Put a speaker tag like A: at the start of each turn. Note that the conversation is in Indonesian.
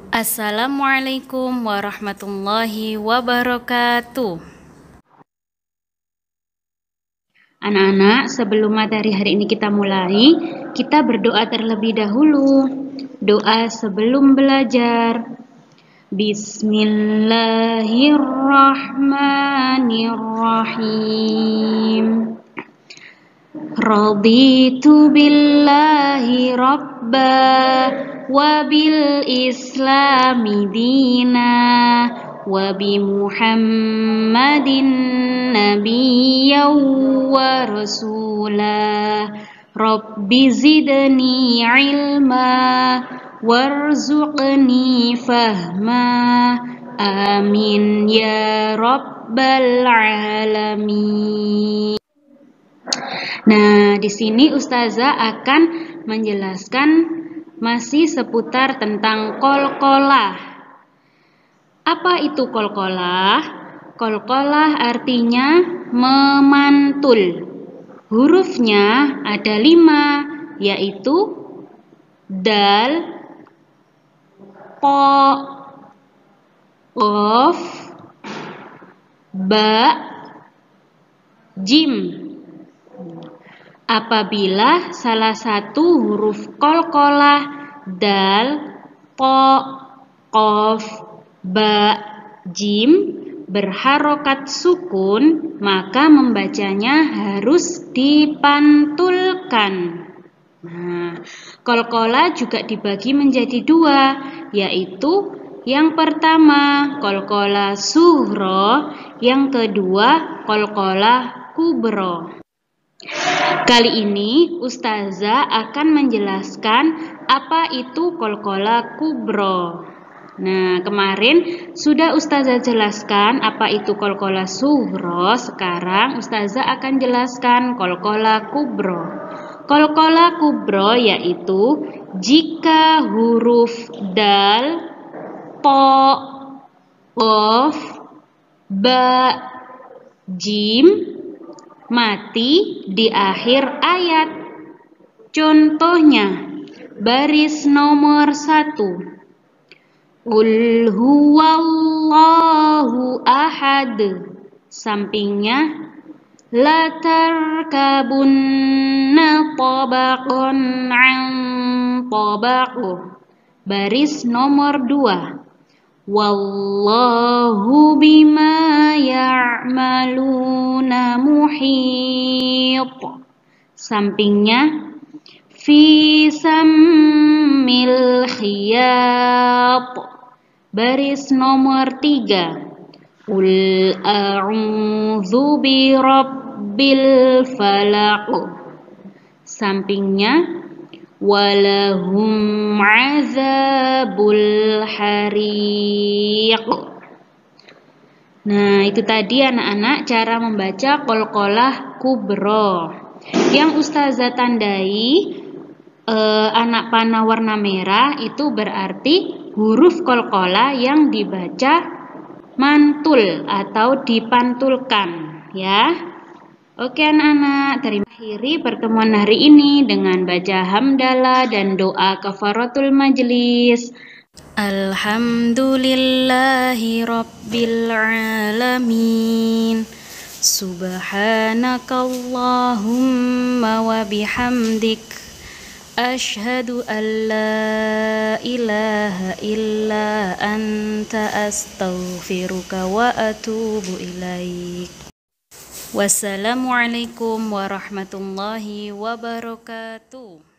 A: Assalamualaikum warahmatullahi wabarakatuh. Anak-anak, sebelum materi hari ini kita mulai, kita berdoa terlebih dahulu. Doa sebelum belajar. Bismillahirrahmanirrahim. Raditu billahi rabba wa bil islami dina wa bi muhammadin nabiyyan wa rasulah. Rabbi zidni ilma warzuqni fahma. Amin ya rabbal alamin. Nah, di sini Ustazah akan menjelaskan masih seputar tentang qalqalah. Apa itu qalqalah? Qalqalah artinya memantul. Hurufnya ada 5, yaitu dal, po, qaf, ba, jim. Apabila salah satu huruf qalqalah dal, po, qaf, ba, jim berharokat sukun, maka membacanya harus dipantulkan. Nah, qalqalah juga dibagi menjadi 2, yaitu yang pertama qalqalah sughra, yang kedua qalqalah kubra. Kali ini Ustazah akan menjelaskan apa itu qalqalah kubra. Nah, kemarin sudah Ustazah jelaskan apa itu qalqalah sughra. Sekarang Ustazah akan jelaskan qalqalah kubra. Qalqalah kubra yaitu jika huruf dal, po, qaf, ba, jim mati di akhir ayat. Contohnya, baris nomor 1. Qul huwallahu ahad. Sampingnya, la tarkabunna tabaqan an tabaq. Baris nomor 2. Wallahu bima ya'maluna muhit. Sampingnya, fi sammil khiyat. Baris nomor 3. Qul a'udzu bi rabbil falaq. Sampingnya, walahum azabul hariq. Nah, itu tadi anak-anak cara membaca qalqalah kubra. Yang Ustazah tandai anak panah warna merah itu berarti huruf qalqalah yang dibaca mantul atau dipantulkan, ya. Oke anak-anak, terima kasih pertemuan hari ini dengan baca hamdalah dan doa kafaratul majlis. Alhamdulillahi rabbil alamin. Subhanakallahumma wa bihamdik. Ashhadu an la ilaha illa anta astaghfiruka wa atubu ilaik. Wassalamualaikum warahmatullahi wabarakatuh.